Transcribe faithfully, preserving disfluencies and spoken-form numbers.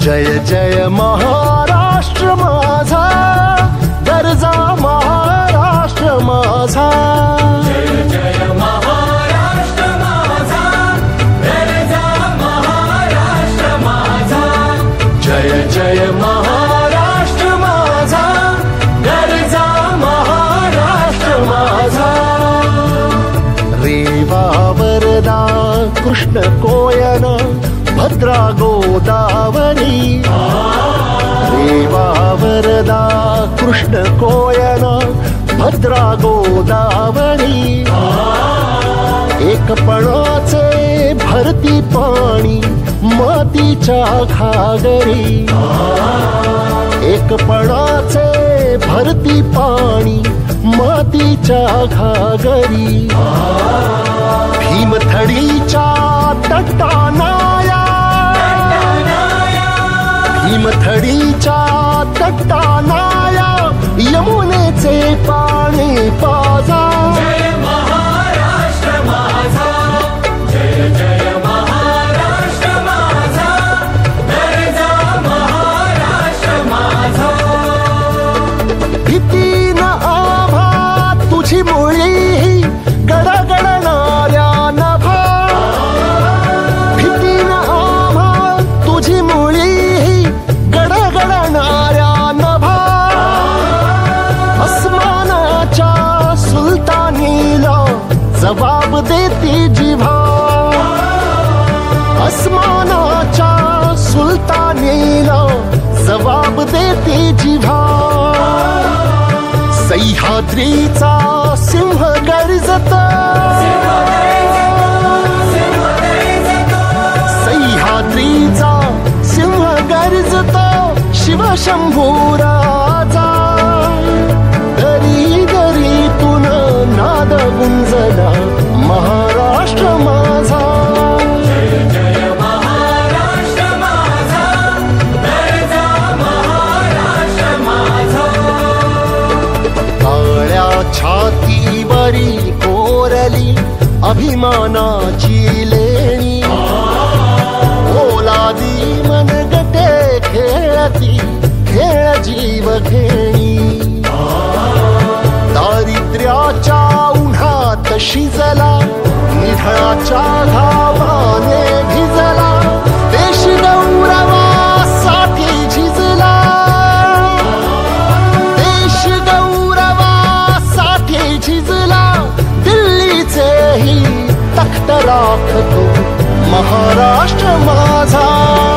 जय जय महाराष्ट्र माझा, गरजा महाराष्ट्र माझा। जय जय महाराष्ट्र माझा, गरजा महाराष्ट्र माझा। जय जय महाराष्ट्र माझा, गरजा महाराष्ट्र माझा। रेवा वरदा कृष्ण कोयना भद्रा गोदावरी, रेवा वरदा कृष्ण कोयना भद्रा गोदावरी। एकपणाचे भरती पाणी मातीच्या घागरी, एकपणाचे भरती पाणी मातीच्या घागरी। भीमथडीच्या तटानाया, भीमथडीच्या तटानाया यमुनेचे पाणी पाजा। जय महाराष्ट्र माझा, जय जय महाराष्ट्र माझा, गरजा महाराष्ट्र माझा। भीती न आभा तुझी मुळी गडगडणाऱ्या नभा, भीती न आभा तुझी मुळी गडगडणाऱ्या नभा। अस्मानाच्या सुलतानीला जबाब देती जिव्हा, अस्मानाच्या सुलतानीला जबाब देती जिव्हा। सह्याद्रीचा सिंह गर्जता, सह्याद्रीचा सिंह गर्जता शिवशंभू राजा। दरी दरीतून नाद गुंजला महाराष्ट्र माझा। जय जय महाराष्ट्र माझा, गरजा महाराष्ट्र माझा। काळ्या छातीवरी कोरली अभिमानाची लेणी, ओलादी मनगटे खेळती खेळ जीव घेणी। दारिद्र्याच्या उन्हात शिजला निधनाच्या घामाने भिजला, देश गौरवासाठी झिजला, देश गौरवासाठी झिजला। दिल्लीचेही तख्त राखतो महाराष्ट्र माझा।